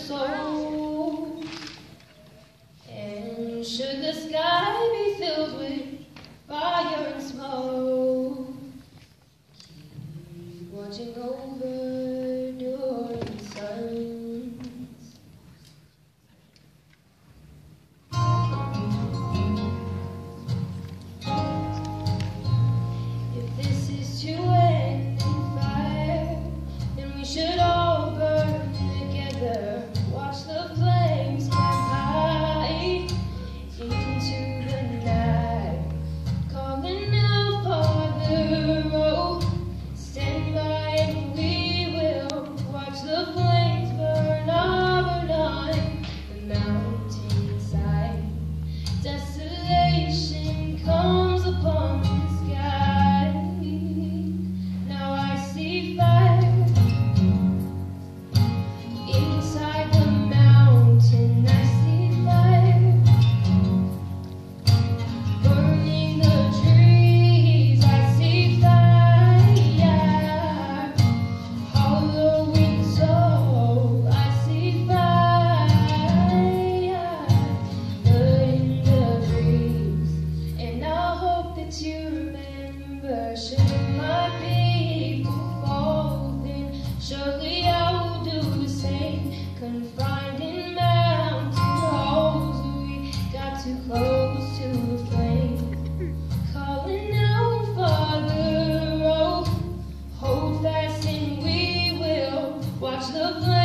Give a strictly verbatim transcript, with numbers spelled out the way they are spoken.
souls. And should the sky be filled with fire and smoke, keep watching over during suns. If this is to end in fire, then we should all burn together. Watch the flames climb high into the night, calling out, Father, oh, stand by and we will watch the flames burn over on the mountainside. Desolation comes upon the sky. Now I see fire inside the mountain. I see fire burning the trees. I see fire hollowing soul. I see fire burning the breeze. And I hope that you remember, should my people fall, then surely I will do the same. Confined in mountain halls, we got too close to the flame. Calling out, Father, oh, hold fast and we will watch the flame